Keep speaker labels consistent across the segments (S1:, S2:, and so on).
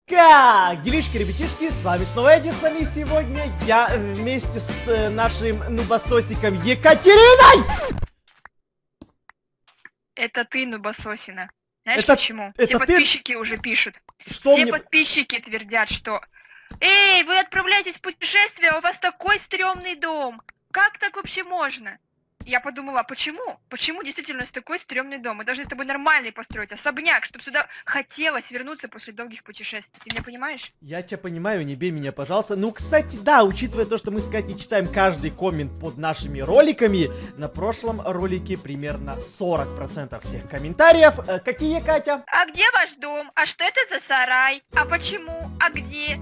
S1: Как делишки, ребятишки, с вами снова Эдисон, и сегодня я вместе с нашим нубасосиком Екатериной!
S2: Это ты, нубасосина. Знаешь
S1: Это-
S2: почему?
S1: это
S2: Все
S1: ты-
S2: подписчики уже пишут.
S1: Что
S2: Все
S1: мне...
S2: подписчики твердят, что «Эй, вы отправляетесь в путешествие, а у вас такой стрёмный дом! Как так вообще можно?» Я подумала, почему? Почему действительно у нас такой стрёмный дом? Мы должны с тобой нормальный построить, особняк, чтобы сюда хотелось вернуться после долгих путешествий. Ты меня понимаешь?
S1: Я тебя понимаю, не бей меня, пожалуйста. Ну, кстати, да, учитывая то, что мы с Катей читаем каждый коммент под нашими роликами, на прошлом ролике примерно 40% всех комментариев. Какие, Катя?
S2: А где ваш дом? А что это за сарай? А почему? А где?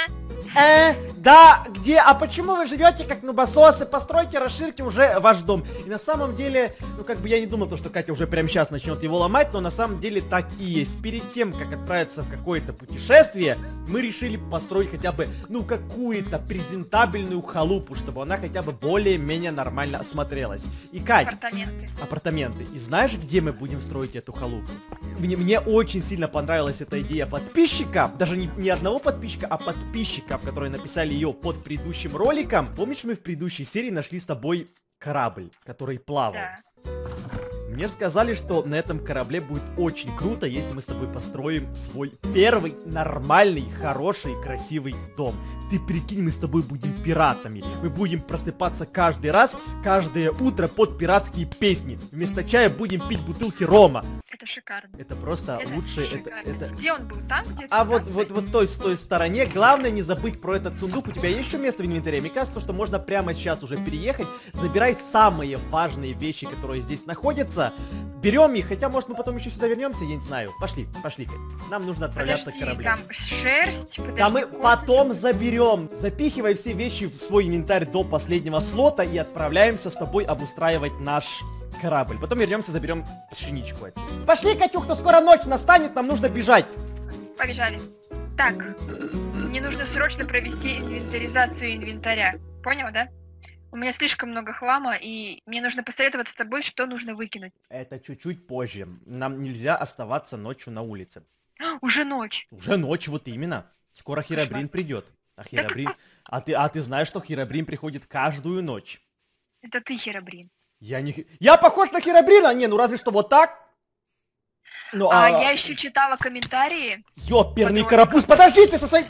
S1: Да, где? А почему вы живете как нубасосы? Постройте, расширьте уже ваш дом. И на самом деле, ну как бы я не думал, то, что Катя уже прямо сейчас начнет его ломать, но на самом деле так и есть. Перед тем, как отправиться в какое-то путешествие, мы решили построить хотя бы, ну, какую-то презентабельную халупу, чтобы она хотя бы более-менее нормально смотрелась. И, Кать... Апартаменты. И знаешь, где мы будем строить эту халупу? Мне очень сильно понравилась эта идея подписчика, даже не одного подписчика, а подписчиков, которые написали ее под предыдущим роликом. Помнишь, мы в предыдущей серии нашли с тобой корабль, который плавал?
S2: Да.
S1: Мне сказали, что на этом корабле будет очень круто, если мы с тобой построим свой первый нормальный, хороший, красивый дом. Ты прикинь, мы с тобой будем пиратами. Мы будем просыпаться каждый раз, каждое утро под пиратские песни. Вместо чая будем пить бутылки рома.
S2: Это шикарно.
S1: Это просто лучшее.
S2: Шикарно. Где он был? Там где-то?
S1: А вот той, с той стороне. Главное не забыть про этот сундук. У тебя есть еще место в инвентаре? Мне кажется, что можно прямо сейчас уже переехать. Забирай самые важные вещи, которые здесь находятся. Берем их, хотя, может, мы потом еще сюда вернемся, я не знаю. Пошли, Кать. Нам нужно отправляться к кораблю.
S2: Там шерсть,
S1: Да мы потом заберем. Запихивай все вещи в свой инвентарь до последнего слота и отправляемся с тобой обустраивать наш корабль. Потом вернемся, заберем пшеничку отсюда. Пошли, Катюх, скоро ночь настанет, нам нужно бежать.
S2: Побежали. Так, мне нужно срочно провести инвентаризацию инвентаря. Понял, да? У меня слишком много хлама, и мне нужно посоветоваться с тобой, что нужно выкинуть.
S1: Это чуть-чуть позже. Нам нельзя оставаться ночью на улице.
S2: Уже ночь.
S1: Уже ночь, вот именно. Скоро Херобрин придет. А Херобрин... А ты знаешь, что Херобрин приходит каждую ночь?
S2: Это ты, Херобрин.
S1: Я похож на Херобрина? Не, ну разве что вот так. Ну,
S2: я еще читала комментарии.
S1: Ёперный карапуз, подожди ты со своей...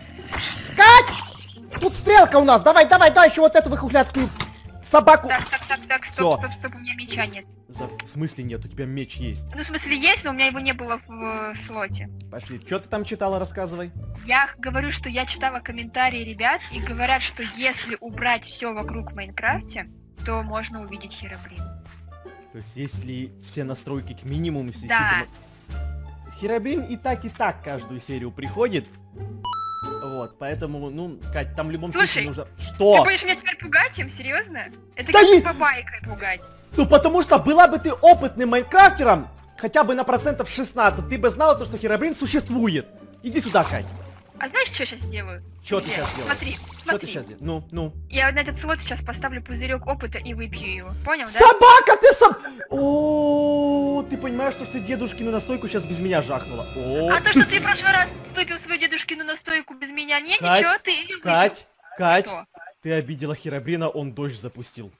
S1: Кать! Тут стрелка у нас, давай, еще вот эту выхухляцкую собаку.
S2: Так, стоп, у меня меча нет.
S1: В смысле нет, у тебя меч есть.
S2: Ну, в смысле есть, но у меня его не было в слоте.
S1: Пошли, что ты там читала, рассказывай.
S2: Я говорю, что я читала комментарии ребят, и говорят, что если убрать все вокруг в Майнкрафте, то можно увидеть Херобрин.
S1: То есть, если все настройки к минимуму, все
S2: да.
S1: Херобрин и так каждую серию приходит. Вот, поэтому, ну, Кать, там в любом случае нужно... Что?
S2: Ты будешь меня теперь пугать им? Серьезно? Это
S1: да
S2: как бабайкой пугать.
S1: Ну, потому что была бы ты опытным майнкрафтером, хотя бы на процентов 16, ты бы знала то, что Херобрин существует. Иди сюда, Кать.
S2: А знаешь, что я сейчас сделаю?
S1: Что ты сейчас делаешь?
S2: Смотри.
S1: Что ты сейчас делаешь? Ну.
S2: Я на этот слот сейчас поставлю пузырек опыта и выпью его. Понял, да?
S1: Собака, О, ты понимаешь, что ты дедушкину настойку сейчас без меня жахнула?
S2: А то, что ты в прошлый раз выпил свою дедушкину настойку без меня, не,
S1: Кать,
S2: ничего, ты ее
S1: Кать,
S2: что?
S1: ты обидела Херобрина, он дождь запустил.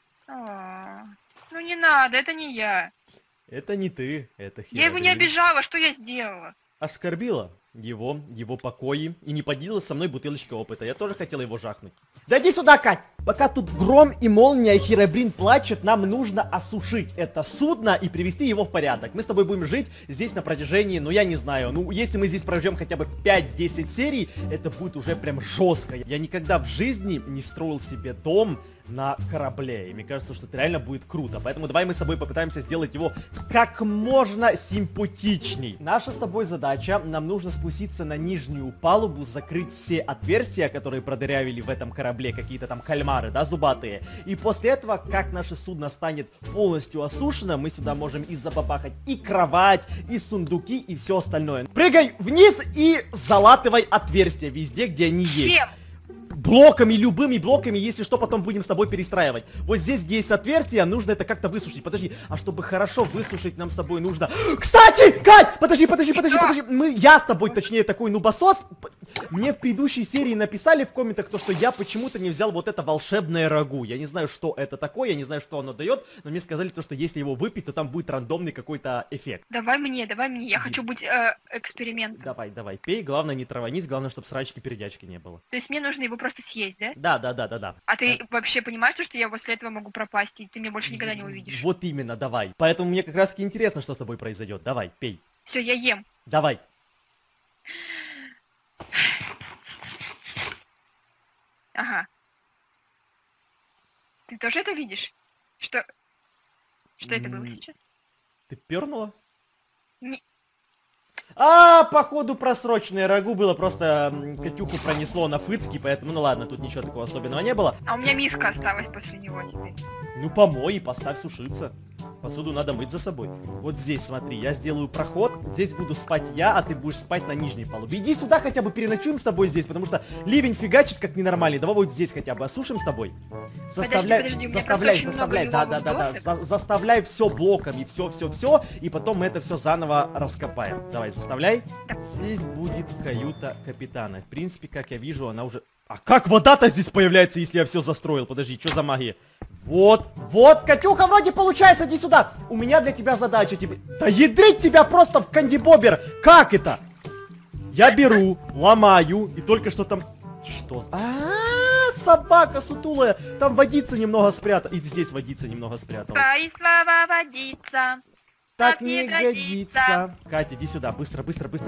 S2: Ну не надо, это не я.
S1: Это не ты, это Херобрин.
S2: Я его не обижала, что я сделала?
S1: Оскорбила его покои и не поделилась со мной бутылочкой опыта. Я тоже хотела его жахнуть. Да иди сюда, Кать! Пока тут гром и молния, Херобрин плачет, нам нужно осушить это судно и привести его в порядок. Мы с тобой будем жить здесь на протяжении, ну я не знаю, ну если мы здесь проживем хотя бы 5-10 серий, это будет уже прям жестко. Я никогда в жизни не строил себе дом на корабле, и мне кажется, что это реально будет круто. Поэтому давай мы с тобой попытаемся сделать его как можно симпатичней. Наша с тобой задача, нам нужно спуститься на нижнюю палубу, закрыть все отверстия, которые продырявили в этом корабле, какие-то там кальмары, да, зубатые. И после этого, как наше судно станет полностью осушено, мы сюда можем и забабахать и кровать, и сундуки, и все остальное. Прыгай вниз и залатывай отверстия везде, где они есть. блоками, любыми блоками, если что, потом будем с тобой перестраивать. Вот здесь, где есть отверстие, нужно это как-то высушить. Подожди, а чтобы хорошо высушить, нам с тобой нужно... Кстати, Кать, подожди. Я с тобой, точнее, такой нубосос. Мне в предыдущей серии написали в комментах то, что я почему-то не взял вот это волшебное рагу. Я не знаю, что это такое, я не знаю, что оно дает, но мне сказали то, что если его выпить, то там будет рандомный какой-то эффект.
S2: Давай мне, я хочу быть экспериментом.
S1: Давай, пей, главное не траванись, главное, чтобы срачки-передячки не было.
S2: То есть мне нужно его просто съесть, да?
S1: Да.
S2: А ты вообще понимаешь, что я после этого могу пропасть, и ты меня больше никогда не увидишь?
S1: Вот именно, давай. Поэтому мне как раз-таки интересно, что с тобой произойдет. Давай, пей.
S2: Все, я ем.
S1: Давай.
S2: Ага. Ты тоже это видишь? Что это было сейчас?
S1: Ты пернула?
S2: Не...
S1: Походу просроченное рагу было, просто Катюху пронесло на фыцки, поэтому, ну ладно, тут ничего такого особенного не было.
S2: А у меня миска осталась после него теперь.
S1: Ну помой и поставь сушиться. Посуду надо мыть за собой. Вот здесь, смотри, я сделаю проход, здесь буду спать я, а ты будешь спать на нижней палубе. Иди сюда, хотя бы переночуем с тобой здесь, потому что ливень фигачит как ненормальный. Давай вот здесь хотя бы осушим с тобой.
S2: Подожди,
S1: заставляй, да. Заставляй все блоками, все, и потом мы это все заново раскопаем. Давай, заставляй. Здесь будет каюта капитана. В принципе, как я вижу, она уже... А как вода-то здесь появляется, если я все застроил? Подожди, что за магия? Вот, Катюха, вроде получается, иди сюда. У меня для тебя задача тебе... Да ядрить тебя просто в кандибобер. Как это? Я беру, ломаю, и только что там... Что? Собака сутулая. Там водица немного спрятала. И здесь водица немного спряталась.
S2: Слава водица.
S1: Так не годится. Катя, иди сюда, быстро.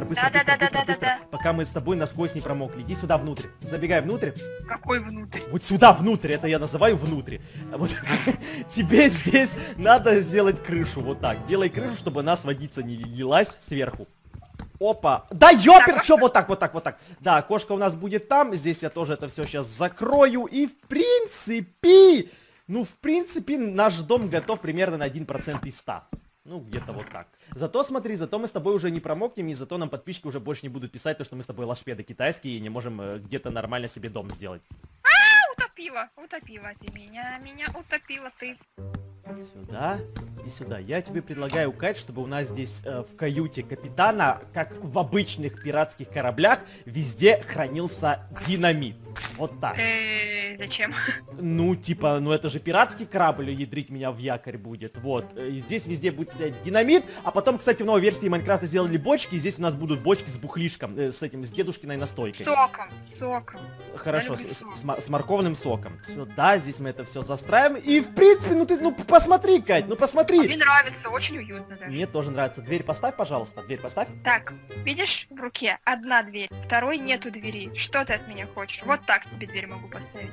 S2: Да.
S1: Пока мы с тобой насквозь не промокли. Иди сюда внутрь. Забегай внутрь.
S2: Какой внутрь?
S1: Вот сюда внутрь, это я называю внутрь. Вот тебе здесь надо сделать крышу, вот так. Делай крышу, чтобы нас водица не лилась сверху. Опа. Да ёпер, все вот так. Да, окошко у нас будет там. Здесь я тоже это все сейчас закрою. И в принципе, наш дом готов примерно на 1% из 100. Ну, где-то вот так. Зато смотри, мы с тобой уже не промокнем, и зато нам подписчики уже больше не будут писать, то, что мы с тобой лошпеды китайские и не можем где-то нормально себе дом сделать.
S2: Утопила ты меня утопила ты.
S1: Сюда и сюда. Я тебе предлагаю, Кать, чтобы у нас здесь в каюте капитана, как в обычных пиратских кораблях, везде хранился динамит. Вот так.
S2: Зачем?
S1: Ну, типа, это же пиратский корабль, ядрить меня в якорь будет. Вот. И здесь везде будет стоять динамит. А потом, кстати, в новой версии Майнкрафта сделали бочки. И здесь у нас будут бочки с бухлишком, с дедушкиной настойкой.
S2: Соком.
S1: Хорошо, с морковным соком. Все, да, здесь мы это все застраиваем. И, в принципе, посмотри, Кать, посмотри.
S2: Мне нравится, очень уютно даже.
S1: Мне тоже нравится. Дверь поставь, пожалуйста, дверь поставь.
S2: Так, видишь, в руке одна дверь, второй нету двери. Что ты от меня хочешь? Вот так тебе дверь могу поставить.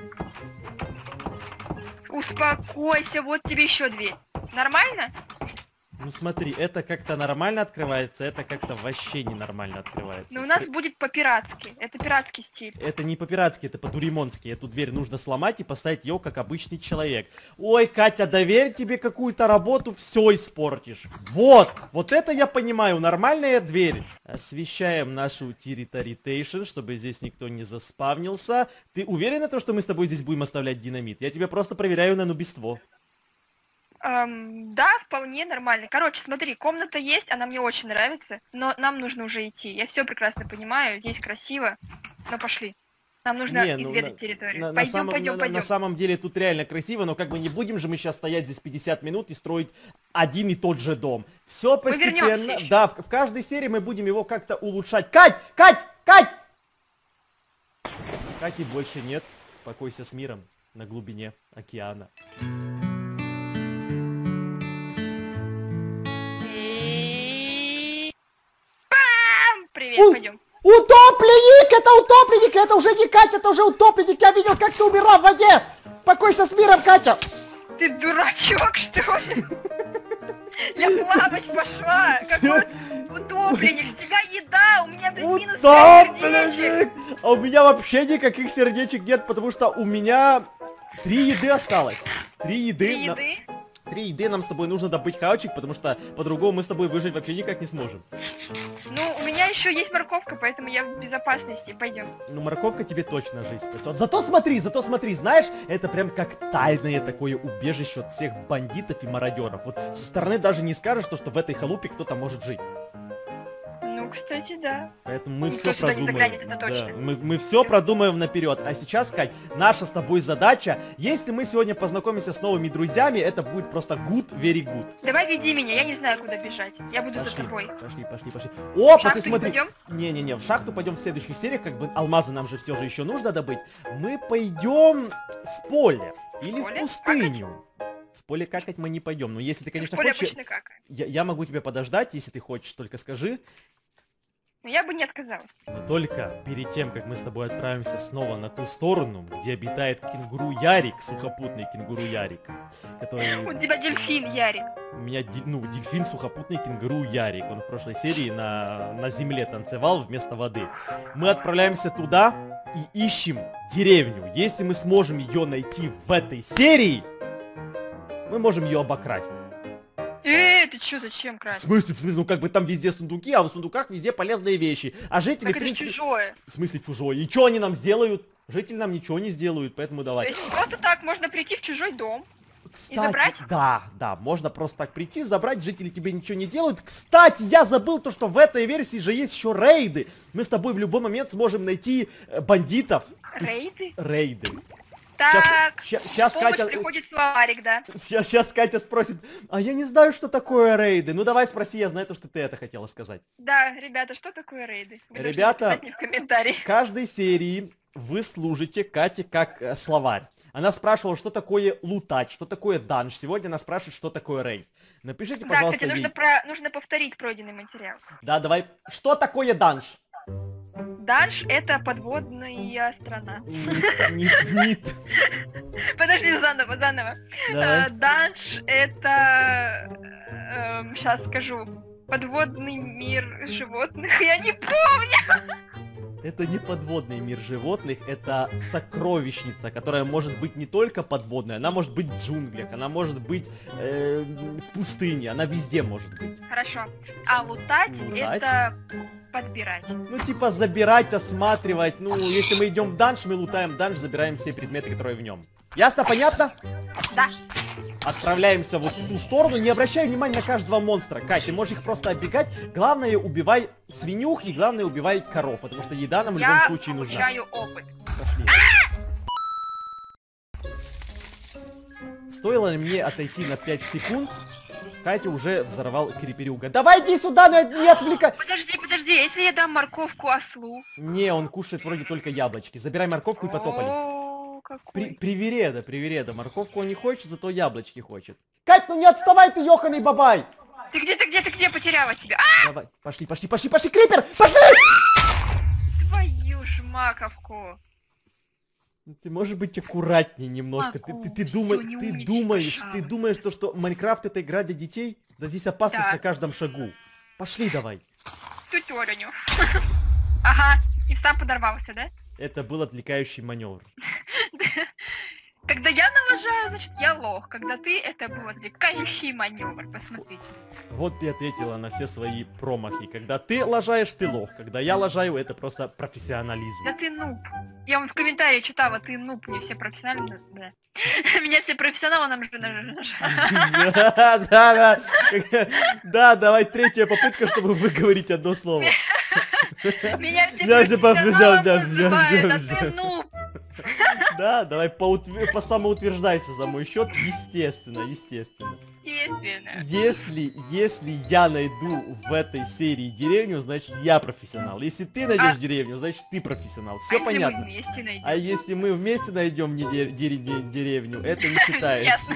S2: Успокойся, вот тебе еще дверь. Нормально?
S1: Ну смотри, это как-то нормально открывается, это как-то вообще ненормально открывается.
S2: Но у нас будет по-пиратски, это пиратский стиль.
S1: Это не по-пиратски, это по-дуримонски. Эту дверь нужно сломать и поставить ее как обычный человек. Ой, Катя, доверь тебе какую-то работу, все испортишь. Вот это я понимаю, нормальная дверь. Освещаем нашу территоритейшн, чтобы здесь никто не заспавнился. Ты уверена, что мы с тобой здесь будем оставлять динамит? Я тебя просто проверяю на нубиство.
S2: Да, вполне нормально. Короче, смотри, комната есть, она мне очень нравится, но нам нужно уже идти. Я все прекрасно понимаю, здесь красиво, но пошли. Нам нужно изведать территорию. Пойдем.
S1: На самом деле тут реально красиво, но как бы не будем же мы сейчас стоять здесь 50 минут и строить один и тот же дом. Все постепенно. Да, в каждой серии мы будем его как-то улучшать. Кать! Кати больше нет. Покойся с миром на глубине океана.
S2: Привет, пойдем.
S1: Утопленник, это уже не Катя, это уже утопленник. Я видел, как ты умерла в воде. Покойся с миром, Катя.
S2: Ты дурачок, что ли? Я плавать пошла. Какой утопленник, с тебя еда, у меня минус 5 сердечек.
S1: А у меня вообще никаких сердечек нет, потому что у меня 3 еды осталось. 3 еды. 3 еды нам с тобой нужно добыть хавчик, потому что по-другому мы с тобой выжить вообще никак не сможем.
S2: Ну, у меня еще есть морковка, поэтому я в безопасности. Пойдем.
S1: Ну, морковка тебе точно жизнь спасет. Зато смотри, знаешь, это прям как тайное такое убежище от всех бандитов и мародеров. Вот со стороны даже не скажешь, что в этой халупе кто-то может жить.
S2: Ну, кстати, да.
S1: Поэтому мы
S2: Никто
S1: все
S2: сюда не
S1: продумаем.
S2: заглянет, это точно.
S1: Да, мы все продумаем наперед. А сейчас, Кать, наша с тобой задача, если мы сегодня познакомимся с новыми друзьями, это будет просто good, very good.
S2: Давай веди меня, я не знаю, куда бежать. Я буду за тобой.
S1: Пошли. Опа,
S2: В шахту
S1: ты смотри.
S2: не пойдем?
S1: Не-не-не, в шахту пойдем в следующих сериях, как бы алмазы нам же все же еще нужно добыть. Мы пойдем в поле или в пустыню. В поле какать мы не пойдем. Но если ты, конечно, хочешь, я могу тебя подождать, если ты хочешь, только скажи.
S2: Я бы не отказалась.
S1: Но только перед тем, как мы с тобой отправимся снова на ту сторону, где обитает кенгуру Ярик, сухопутный кенгуру Ярик, который...
S2: У тебя дельфин, Ярик.
S1: У меня, дельфин сухопутный кенгуру Ярик. Он в прошлой серии на земле танцевал вместо воды. Мы отправляемся туда и ищем деревню. Если мы сможем ее найти в этой серии, мы можем ее обокрасть.
S2: Ты чё, зачем
S1: В
S2: красть?
S1: смысле, ну как бы там везде сундуки, а в сундуках везде полезные вещи. А жители,
S2: Так это ж чужое.
S1: В смысле чужое? И что они нам сделают? Жители нам ничего не сделают, поэтому давай.
S2: То есть просто так можно прийти в чужой дом.
S1: Кстати,
S2: и забрать?
S1: Да, можно просто так прийти, забрать, жители тебе ничего не делают. Кстати, я забыл то, что в этой версии же есть еще рейды. Мы с тобой в любой момент сможем найти бандитов.
S2: Рейды?
S1: Рейды.
S2: Так,
S1: Сейчас Катя...
S2: приходит словарик, да.
S1: Сейчас Катя спросит, а я не знаю, что такое рейды. Ну давай спроси, я знаю то, что ты это хотела сказать.
S2: Да, ребята, что такое рейды? Вы
S1: Ребята,
S2: мне в комментарии.
S1: в каждой серии вы служите Кате как словарь. Она спрашивала, что такое лутать, что такое данж. Сегодня она спрашивает, что такое рейд. Напишите, пожалуйста,
S2: Да, кстати, нужно повторить пройденный материал.
S1: Да, давай. Что такое данж?
S2: Данж — это подводная страна.
S1: Нет.
S2: Подожди, заново.
S1: Давай.
S2: Данж — это... Сейчас скажу. Подводный мир животных. Я не помню.
S1: Это не подводный мир животных, это сокровищница, которая может быть не только подводной, она может быть в джунглях, она может быть в пустыне, она везде может быть.
S2: Хорошо. А лутать это подбирать.
S1: Ну типа забирать, осматривать, ну если мы идем в данж, мы лутаем данж, забираем все предметы, которые в нем. Ясно, понятно?
S2: Да.
S1: Отправляемся вот в ту сторону, не обращай внимания на каждого монстра. Кать, ты можешь их просто оббегать. Главное, убивай свинюх и главное, убивай коров, потому что еда нам в любом случае нужна.
S2: Я получаю опыт.
S1: Пошли. Стоило ли мне отойти на 5 секунд, Катя уже взорвал криперюга. Давай иди сюда, не отвлекай!
S2: Подожди, если я дам морковку ослу?
S1: Не, он кушает вроде только яблочки. Забирай морковку и потопали. Привереда. Морковку он не хочет, зато яблочки хочет. Кать, ну не отставай ты, ёханый бабай!
S2: Ты где, потеряла тебя?
S1: Давай, пошли, крипер, пошли!
S2: Твою ж маковку.
S1: Ты можешь быть аккуратнее немножко. Ты думаешь, что Майнкрафт это игра для детей? Да здесь опасность на каждом шагу. Пошли давай.
S2: Тютёреню. Ага, и сам подорвался, да?
S1: Это был отвлекающий маневр.
S2: Когда я налажаю, значит я лох. Когда ты, это был отвлекающий маневр. Посмотрите.
S1: Вот ты ответила на все свои промахи. Когда ты лажаешь, ты лох. Когда я лажаю, это просто профессионализм.
S2: Да ты нуб. Я вам в комментарии читала, ты нуб, не все профессионалы. Да. Меня все профессионалы нам же.
S1: Да, давай третья попытка, чтобы выговорить одно слово.
S2: Меня все профессионалы называют, а ты нуб.
S1: Да, давай самоутверждайся за мой счет, естественно. Если я найду в этой серии деревню, значит я профессионал. Если ты найдешь деревню, значит ты профессионал. Все понятно. А если мы вместе найдем деревню, это не считается.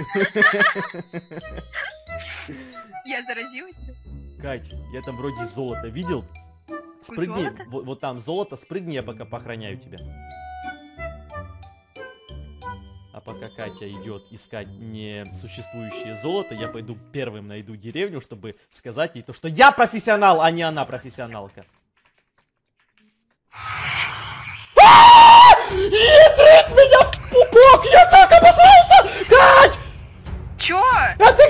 S2: Я заразилась?
S1: Кать, я там вроде золото видел. Спрыгни, вот там золото, спрыгни, я пока поохраняю тебя. А пока Катя идет искать несуществующее золото, я пойду первым найду деревню, чтобы сказать ей то, что я профессионал, а не она профессионалка. Ядрит меня в пупок! Я так обосрался! Кать!
S2: Чё?
S1: А ты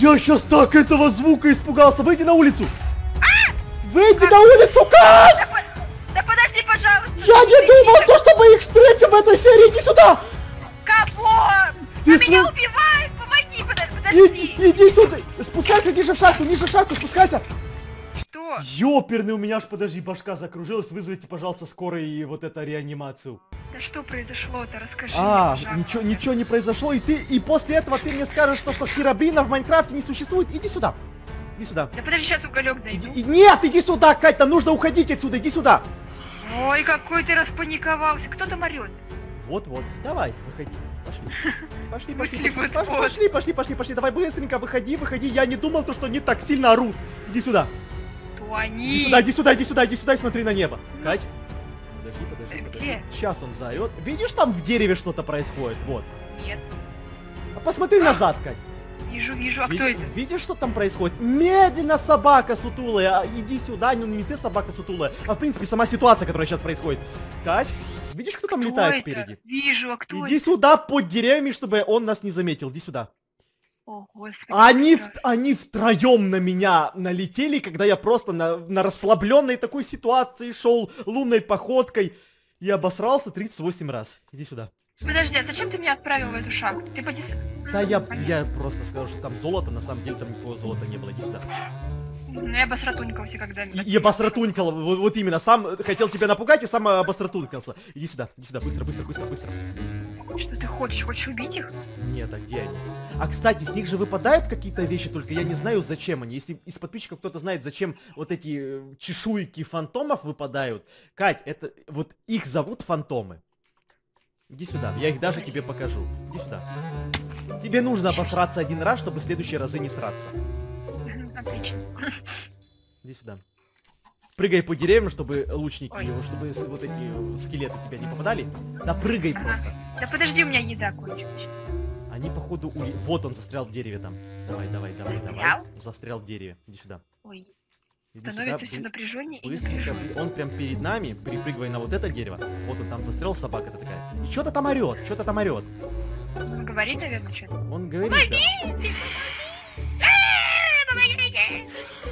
S1: Я сейчас так этого звука испугался. Выйди на улицу. Выйди на улицу, Кать!
S2: Да подожди, пожалуйста.
S1: Я не думал, то, что мы их встретим в этой серии. Иди сюда.
S2: Кого?
S1: Ты
S2: Меня убивают! Помоги! Подожди!
S1: Иди сюда. Спускайся ниже в шахту, спускайся.
S2: Что?
S1: Ёперный, у меня аж, подожди, башка закружилась. Вызовите, пожалуйста, скорой и вот это реанимацию.
S2: Да что произошло-то? Расскажи мне, пожалуйста.
S1: ничего не произошло. И после этого ты мне скажешь, что Херобрина в Майнкрафте не существует. Иди сюда. Иди сюда.
S2: Да подожди, сейчас уголек найду.
S1: Нет, иди сюда, Кать, нам нужно уходить отсюда. Иди сюда.
S2: Ой, какой ты распаниковался. Кто там орёт?
S1: Вот. Давай, выходи. Пошли. Давай быстренько, выходи. Я не думал, что они так сильно орут. Иди сюда.
S2: Кто они?
S1: Иди сюда и смотри на небо. Кать. Подожди.
S2: Где?
S1: Сейчас он заорет. Видишь, там в дереве что-то происходит? Вот.
S2: Нет.
S1: А посмотри назад, Кать.
S2: Вижу. А кто это?
S1: Видишь, что там происходит? Медленно, собака сутулая. Иди сюда, ну не ты собака сутулая, а в принципе сама ситуация, которая сейчас происходит. Кать, видишь, кто там летает спереди?
S2: Вижу, а кто это?
S1: Иди сюда под деревьями, чтобы он нас не заметил. Иди сюда.
S2: О, Господи.
S1: Они втроем на меня налетели, когда я просто на расслабленной такой ситуации шел лунной походкой и обосрался 38 раз. Иди сюда.
S2: Подожди, а зачем ты меня отправил в эту шахту? Ты поди...
S1: Да я просто скажу, что там золото, на самом деле там никакого золота не было. Иди сюда.
S2: Ну я обосратунькался когда...
S1: И обосратунькал, вот именно, сам хотел тебя напугать и сам обосратунькался. Иди сюда, быстро.
S2: Что ты хочешь? Хочешь убить их?
S1: Нет, а где они? А кстати, с них же выпадают какие-то вещи, только я не знаю, зачем они. Если из подписчиков кто-то знает, зачем вот эти чешуйки фантомов выпадают. Кать, это вот их зовут фантомы. Иди сюда, я их даже тебе покажу. Иди сюда. Тебе нужно обосраться один раз, чтобы в следующие разы не сраться.
S2: Отлично.
S1: Иди сюда. Прыгай по деревьям, чтобы лучники, чтобы вот эти скелеты тебя не попадали. Да прыгай просто.
S2: Да подожди, у меня еда кончилась.
S1: Они походу вот он застрял в дереве там. Давай.
S2: Застрял?
S1: Застрял в дереве. Иди сюда.
S2: Ой.
S1: Иди
S2: Становится
S1: сюда,
S2: все напряженнее и
S1: быстренько.
S2: напряженнее.
S1: Он прям перед нами, перепрыгивай на вот это дерево. Вот он там застрял, собака-то такая. И что-то там орет.
S2: Он говорит, наверное, что-то.
S1: Он говорит,
S2: Помогите! Помогите!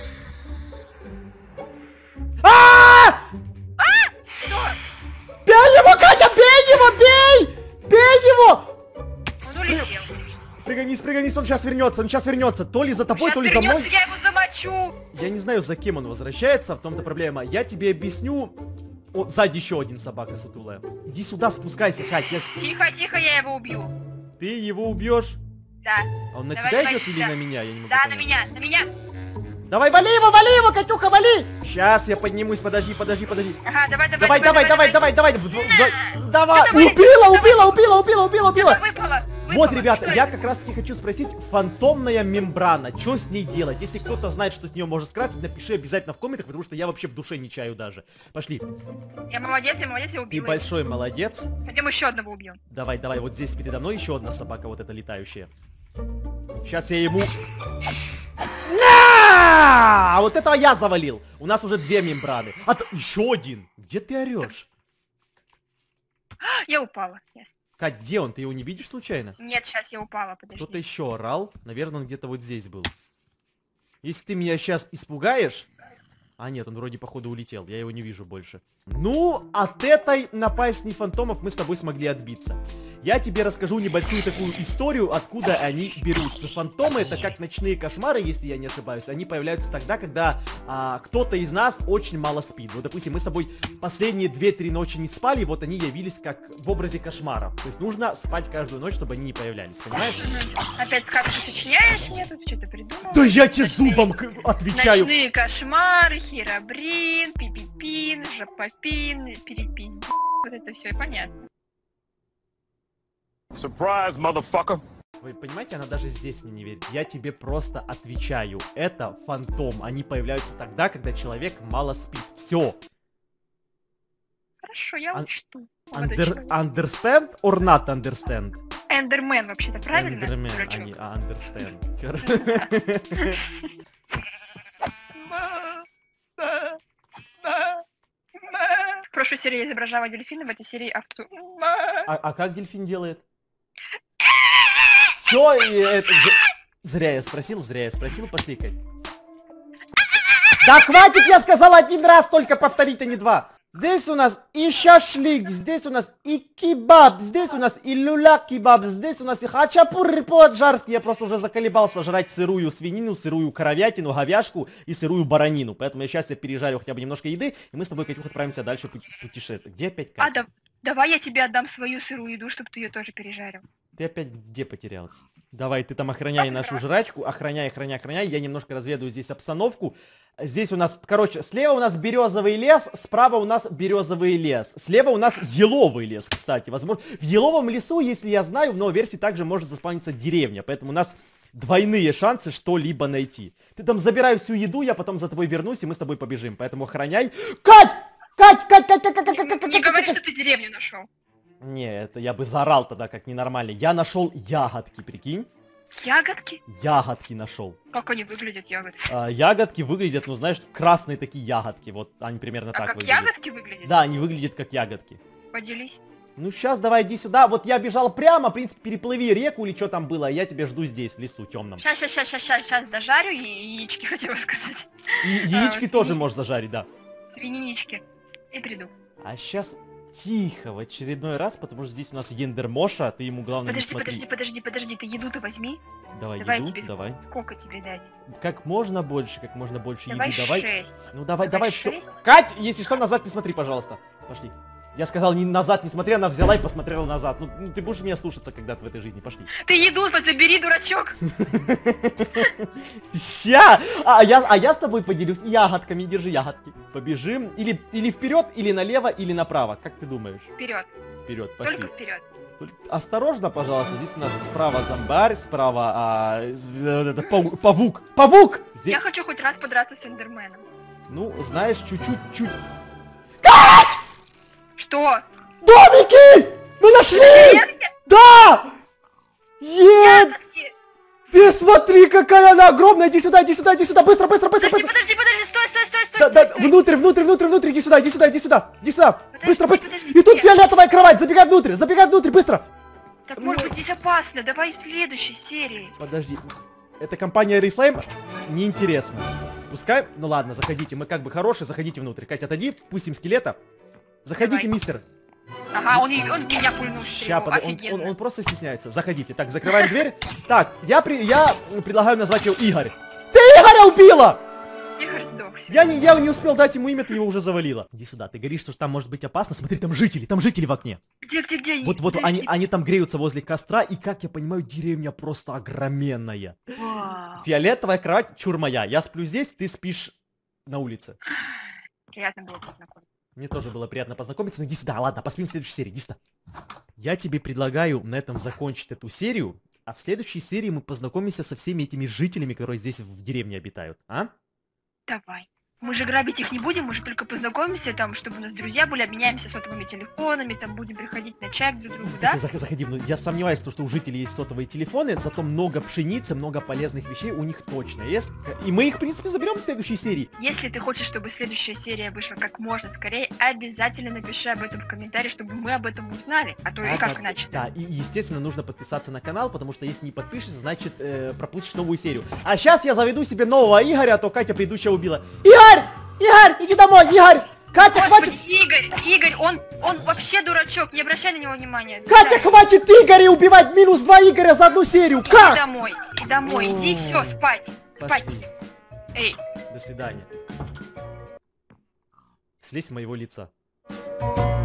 S2: Что?
S1: Бей его, Катя, бей его!
S2: Он улетел.
S1: Прыгай вниз, он сейчас вернется. То ли за тобой, то ли за мной.
S2: Я его замочу.
S1: Я не знаю, за кем он возвращается, в том-то проблема. Я тебе объясню. О, сзади еще один собака сутулая. Иди сюда, спускайся, Кать.
S2: Тихо, я его убью.
S1: Ты его убьешь?
S2: Да.
S1: А он на
S2: Давай,
S1: тебя
S2: давай,
S1: идет или
S2: да.
S1: на меня? Я не могу
S2: Да,
S1: понять.
S2: на меня.
S1: Давай, вали его, Катюха, вали! Сейчас я поднимусь, подожди.
S2: Ага, давай.
S1: Давай! Убила!
S2: Выпало.
S1: Вот, ребята,
S2: Что
S1: я
S2: это?
S1: как раз таки хочу спросить, фантомная мембрана, что с ней делать? Если кто-то знает, что с нее можно скрафтить, напиши обязательно в комментах, потому что я вообще в душе не чаю даже. Пошли.
S2: Я молодец, я
S1: Ты
S2: убила.
S1: большой молодец.
S2: Пойдем еще одного убьем.
S1: Давай, вот здесь передо мной еще одна собака, вот эта летающая. Сейчас я ему... На! А вот этого я завалил. У нас уже 2 мембраны. А то еще один. Где ты орешь?
S2: Я упала. Ясно.
S1: Кать, где он? Ты его не видишь случайно?
S2: Нет, сейчас я упала, подожди.
S1: Кто-то еще орал. Наверное, он где-то вот здесь был. Если ты меня сейчас испугаешь... А нет, он вроде походу улетел. Я его не вижу больше. Ну, от этой напасти фантомов мы с тобой смогли отбиться. Я тебе расскажу небольшую такую историю, откуда они берутся. Фантомы — это как ночные кошмары, если я не ошибаюсь. Они появляются тогда, когда кто-то из нас очень мало спит. Вот, допустим, мы с тобой последние 2-3 ночи не спали, вот они явились как в образе кошмара. То есть нужно спать каждую ночь, чтобы они не появлялись, понимаешь?
S2: Опять сказку сочиняешь мне тут, что-то придумал?
S1: Да я тебе зубом отвечаю.
S2: Ночные кошмары, Херобрин, Пипипин, Жопопин, Перепиздец. Вот это все понятно.
S3: Surprise, motherfucker!
S1: Вы понимаете, она даже здесь мне не верит. Я тебе просто отвечаю. Это фантом. Они появляются тогда, когда человек мало спит. Все.
S2: Хорошо, я учту.
S1: Understand or not understand?
S2: Эндермен, вообще-то, правильно?
S1: Эндермен,
S2: дурачок?
S1: а не understand.
S2: В прошлой серии я изображала дельфина, в этой серии Артур.
S1: А как дельфин делает? Все, Зря я спросил, пошли, Кать. Да хватит, я сказал один раз, только повторить, а не два. Здесь у нас и шашлык, здесь у нас и кебаб, здесь у нас и люля-кебаб, здесь у нас и хачапури по-аджарски. Я просто уже заколебался жрать сырую свинину, сырую коровятину, говяжку и сырую баранину. Поэтому сейчас пережарю хотя бы немножко еды, и мы с тобой, Катюх, отправимся дальше путешествовать. Где опять Катя?
S2: Давай я тебе отдам свою сырую еду, чтобы ты ее тоже пережарил.
S1: Ты опять где потерялся? Давай, ты там охраняй нашу жрачку, охраняй, я немножко разведаю здесь обстановку. Здесь у нас, короче, слева у нас березовый лес, справа у нас березовый лес. Слева у нас еловый лес, кстати. Возможно, в еловом лесу, если я знаю, в новой версии также может заспавниться деревня. Поэтому у нас двойные шансы что-либо найти. Ты там забирай всю еду, я потом за тобой вернусь, и мы с тобой побежим. Поэтому охраняй. Кать!
S2: Не говори, что ты деревню нашел.
S1: Не, это я бы заорал тогда, как ненормальный. Я нашел ягодки, прикинь.
S2: Ягодки?
S1: Ягодки нашел.
S2: Как они выглядят, ягодки?
S1: Ягодки выглядят, ну знаешь, красные такие ягодки. Вот они примерно так выглядят.
S2: Как ягодки выглядят?
S1: Да, они выглядят как ягодки.
S2: Поделись.
S1: Ну сейчас давай иди сюда. Вот я бежал прямо, в принципе, переплыви реку или что там было, а я тебя жду здесь, в лесу темном.
S2: Сейчас дожарю и яички, хотела сказать.
S1: И яички тоже можешь зажарить, да.
S2: Свининички. И приду.
S1: А сейчас тихо в очередной раз, потому что здесь у нас Ендермоша, ты ему главное не смотри.
S2: Подожди, ты еду-то возьми.
S1: Давай еду,
S2: тебе
S1: давай.
S2: Сколько тебе дать?
S1: Как можно больше
S2: Давай
S1: еды, давай.
S2: 6.
S1: Ну давай, все.
S2: 6?
S1: Кать, если что, назад не смотри, пожалуйста. Пошли. Я сказал, не назад не смотри, она взяла и посмотрела назад. Ну ты будешь меня слушаться когда-то в этой жизни, пошли.
S2: Ты еду забери, дурачок.
S1: Ща! А я с тобой поделюсь ягодками, держи ягодки. Побежим. Или вперед, или налево, или направо. Как ты думаешь?
S2: Вперед.
S1: Вперед, пошли.
S2: Только вперед.
S1: Осторожно, пожалуйста, здесь у нас справа зомбарь, справа павук. Павук! Здесь...
S2: Я хочу хоть раз подраться с Эндерменом.
S1: Ну, знаешь, чуть-чуть.
S2: Что?
S1: Домики! Мы нашли! Да!
S2: Ягодки!
S1: Ты смотри, какая она огромная! Иди сюда! Быстро!
S2: Подожди, стой!
S1: Внутрь, иди сюда! Быстро!
S2: Подожди.
S1: И тут фиолетовая кровать! Забегай внутрь, быстро!
S2: Так может быть здесь опасно, давай в следующей серии.
S1: Подожди, это компания Oriflame? Неинтересно. Пускай, ну ладно, заходите, мы как бы хорошие, заходите внутрь. Катя, отойди, пустим скелета. Заходите,
S2: Давай.
S1: мистер.
S2: Ага, он меня пульнул.
S1: Ща, он просто стесняется. Заходите. Так, закрываем дверь. Так, я предлагаю назвать его Игорь. Ты Игоря убила!
S2: Игорь сдох.
S1: Я не успел дать ему имя, ты его уже завалила. Иди сюда, ты говоришь, что там может быть опасно. Смотри, там жители в окне.
S2: Где?
S1: Вот они там греются возле костра, и, как я понимаю, деревня просто огроменная.
S2: Вау.
S1: Фиолетовая кровать, чур моя. Я сплю здесь, ты спишь на улице.
S2: Приятно было познакомиться.
S1: Мне тоже было приятно познакомиться, но иди сюда, ладно, поспим в следующей серии, иди сюда. Я тебе предлагаю на этом закончить эту серию, а в следующей серии мы познакомимся со всеми этими жителями, которые здесь в деревне обитают, а?
S2: Давай. Мы же грабить их не будем, мы же только познакомимся там, чтобы у нас друзья были, обменяемся сотовыми телефонами, там будем приходить на чай друг к другу, да?
S1: Заходи, но я сомневаюсь, что у жителей есть сотовые телефоны, зато много пшеницы, много полезных вещей у них точно есть. И мы их, в принципе, заберем в следующей серии.
S2: Если ты хочешь, чтобы следующая серия вышла как можно скорее, обязательно напиши об этом в комментарии, чтобы мы об этом узнали, а то и как иначе.
S1: Да, и, естественно, нужно подписаться на канал, потому что если не подпишешься, значит, пропустишь новую серию. А сейчас я заведу себе нового Игоря, а то Катя предыдущая убила. Игорь, иди домой, Игорь! Катя,
S2: Господи,
S1: хватит!
S2: Игорь, он вообще дурачок, не обращай на него внимания.
S1: Катя, хватит Игоря убивать! Минус 2 Игоря за одну серию! Как?
S2: Иди домой, иди, все, спать.
S1: Пошли.
S2: Эй.
S1: До свидания. Слезь с моего лица.